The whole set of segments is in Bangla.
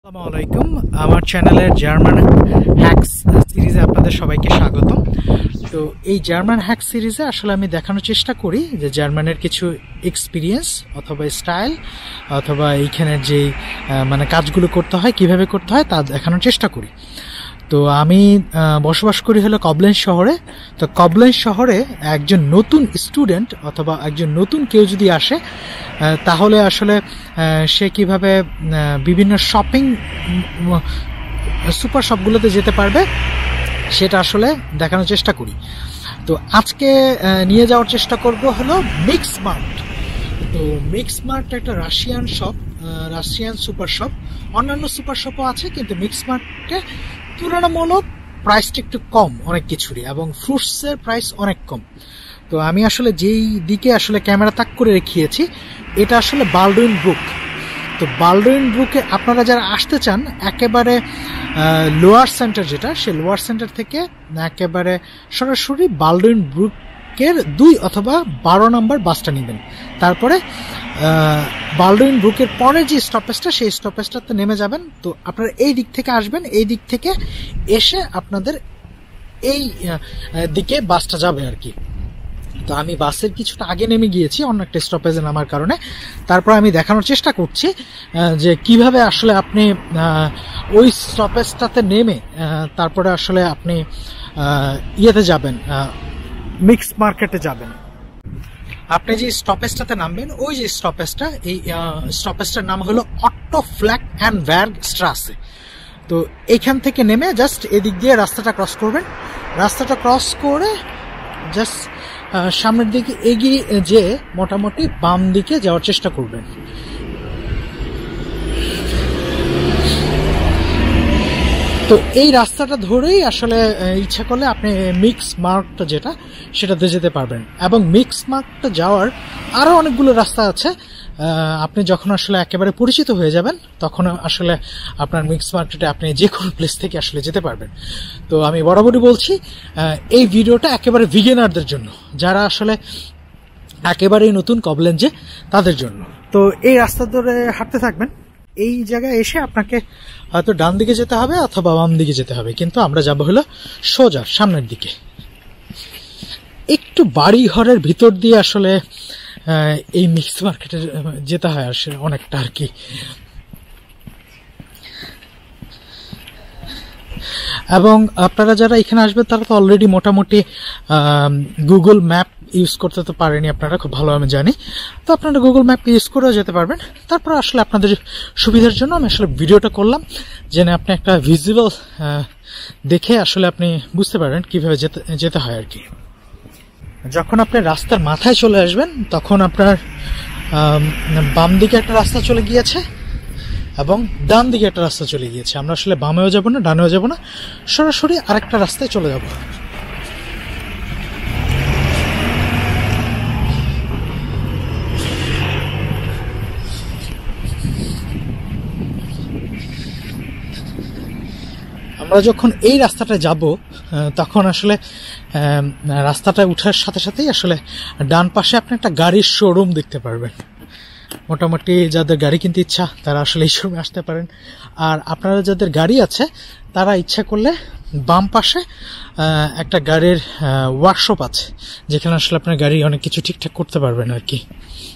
আসসালামু আলাইকুম আমার চ্যানেলের জার্মান হ্যাকস সিরিজে আপনাদের সবাইকে স্বাগতম। তো এই জার্মান হ্যাক সিরিজে আসলে আমি দেখানোর চেষ্টা করি যে জার্মানের কিছু এক্সপিরিয়েন্স অথবা স্টাইল অথবা এইখানের যে কাজগুলো করতে হয় কিভাবে করতে হয় তা দেখানোর চেষ্টা করি। তো আমি বসবাস করি হলো কবলেন্স শহরে। তো কবলেন্স শহরে একজন নতুন স্টুডেন্ট অথবা একজন নতুন কেউ যদি আসে তাহলে আসলে সে কিভাবে বিভিন্ন শপিং সুপার শপগুলোতে যেতে পারবে সেটা আসলে দেখানোর চেষ্টা করি। তো আজকে নিয়ে যাওয়ার চেষ্টা করব হলো মিক্স মার্ট। তো মিক্স মার্ট একটা Russian shop, Russian super shop. অন্যান্য সুপার শপও আছে কিন্তু মিক্স মার্টে তুলনামূলক প্রাইসটা একটু কম অনেক কিছুরই, এবং ফ্রুটসের প্রাইস অনেক কম। তো আমি আসলে যেই দিকে আসলে ক্যামেরা তাক করে রেখেছি এটা আসলে বালডুইন ব্রুক। তো বালডুইন ব্রুকে আপনারা যারা আসতে চান একেবারে লোয়ার সেন্টার যেটা, সে লোয়ার সেন্টার থেকে একেবারে সরাসরি বালডুইন ব্রুকের 2 অথবা 12 নম্বর বাসটা নেবেন। তারপরে বালডুইন ব্রুকের পরে যে স্টপেজটা সেই স্টপেজটাতে নেমে যাবেন। তো আপনারা এই দিক থেকে আসবেন, এই দিক থেকে এসে আপনাদের এই দিকে বাসটা যাবে আর কি। তো আমি বাসের কিছুটা আগে নেমে গিয়েছি অন্য একটা স্টপেজে নামার কারণে। তারপর আমি দেখানোর চেষ্টা করছি যে কিভাবে আসলে আপনি ওই স্টপেজটাতে নেমে তারপরে আসলে আপনি ইয়েতে যাবেন, মিক্স মার্কেটে যাবেন। আপনি যে স্টপেজটাতে নামবেন ওই যে স্টপেজটা, এই স্টপেজটার নাম হলো অটো ফ্ল্যাক অ্যান্ড ভ্যার্গ স্ট্রাসে। তো এইখান থেকে নেমে জাস্ট এদিক দিয়ে রাস্তাটা ক্রস করবেন। রাস্তাটা ক্রস করে জাস্ট সামনের দিকে এগিয়ে যে মোটামুটি বাম দিকে যাওয়ার চেষ্টা করবেন। তো এই রাস্তাটা ধরেই আসলে ইচ্ছা করলে আপনি মিক্স মার্কটা যেটা সেটাতে যেতে পারবেন। এবং মিক্স মার্কটা যাওয়ার আরও অনেকগুলো রাস্তা আছে। আপনি যখন আসলে একেবারে পরিচিত হয়ে যাবেন তখন আসলে আপনার মিক্স মার্কেটে আপনি যে কোনো প্লেস থেকে আসলে যেতে পারবেন। তো আমি বরাবরই বলছি এই ভিডিওটা একেবারে বিগিনারদের জন্য, যারা আসলে একেবারেই নতুন কবলেঞ্জে তাদের জন্য। তো এই রাস্তা ধরে হাঁটতে থাকবেন। এই জায়গায় এসে আপনাকে হয়তো ডান দিকে যেতে হবে অথবা বাম দিকে যেতে হবে, কিন্তু আমরা যাব হলো সোজা সামনের দিকে। একটু বাড়ি ঘরের ভিতর দিয়ে আসলে এই মিক্স মার্কেটে যেতে হয় আসলে অনেকটা আর কি। এবং আপনারা যারা এখানে আসবেন তারা তো অলরেডি মোটামুটি গুগল ম্যাপ ইউজ করতে তো পারেনি আপনারা, খুব ভালো আমি জানি। তো আপনারা গুগল ম্যাপ ইউজ করেও যেতে পারবেন। তারপর আসলে আপনাদের সুবিধার জন্য আমি আসলে ভিডিওটা করলাম, যেন আপনি একটা ভিজিবল দেখে আসলে আপনি বুঝতে পারেন কিভাবে যেতে হয় আর কি। যখন আপনি রাস্তার মাথায় চলে আসবেন তখন আপনার বাম দিকে একটা রাস্তা চলে গিয়েছে এবং ডান দিকে একটা রাস্তা চলে গিয়েছে। আমরা আসলে বামেও যাব না ডানেও যাব না, সরাসরি আরেকটা রাস্তায় চলে যাব। আমরা যখন এই রাস্তাটা যাব তখন আসলে রাস্তাটা উঠার সাথে সাথেই আসলে ডান পাশে আপনি একটা গাড়ির শোরুম দেখতে পারবেন। মোটামুটি যাদের গাড়ি কিনতে ইচ্ছা তারা আসলে এই শোরুমে আসতে পারেন। আর আপনারা যাদের গাড়ি আছে তারা ইচ্ছা করলে বাম পাশে একটা গাড়ির ওয়ার্কশপ আছে, যেখানে আসলে আপনার গাড়ি অনেক কিছু ঠিকঠাক করতে পারবেন আর কি।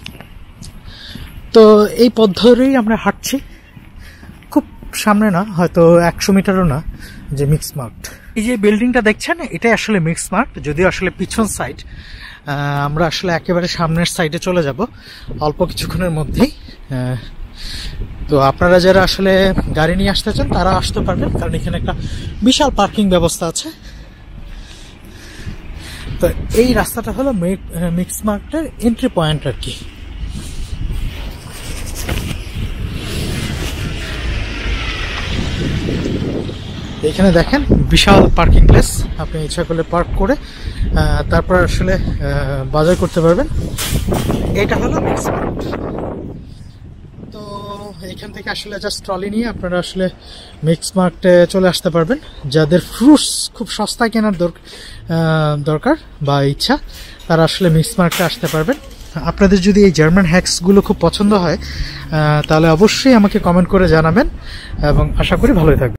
তো এই পথ ধরেই আমরা হাঁটছি, খুব সামনে না, হয়তো 100 মিটারও না, যে মিক্স মার্ট। এই যে বিল্ডিংটা দেখছেন এটাই আসলে মিক্স মার্ট, যদিও আসলে পিছন সাইড। আমরা আসলে একেবারে সামনের সাইডে চলে যাব অল্প কিছুক্ষণের মধ্যেই। তো আপনারা যারা আসলে গাড়ি নিয়ে আসতে চান তারা আসতে পারবেন, কারণ এখানে একটা বিশাল পার্কিং ব্যবস্থা আছে। তো এই রাস্তাটা হলো মিক্স মার্কেটের এন্ট্রি পয়েন্ট আর কি। এখানে দেখেন বিশাল পার্কিং প্লেস, আপনি ইচ্ছা করলে পার্ক করে তারপর আসলে বাজার করতে পারবেন। এটা হলো মিক্স মার্ট। তো এখান থেকে আসলে জাস্ট ট্রলি নিয়ে আপনারা আসলে মিক্স মার্টে চলে আসতে পারবেন। যাদের ফ্রুটস খুব সস্তায় কেনার দরকার বা ইচ্ছা তারা আসলে মিক্স মার্টে আসতে পারবেন। আপনাদের যদি এই জার্মান হ্যাক্সগুলো খুব পছন্দ হয় তাহলে অবশ্যই আমাকে কমেন্ট করে জানাবেন এবং আশা করি ভালোই থাকবেন।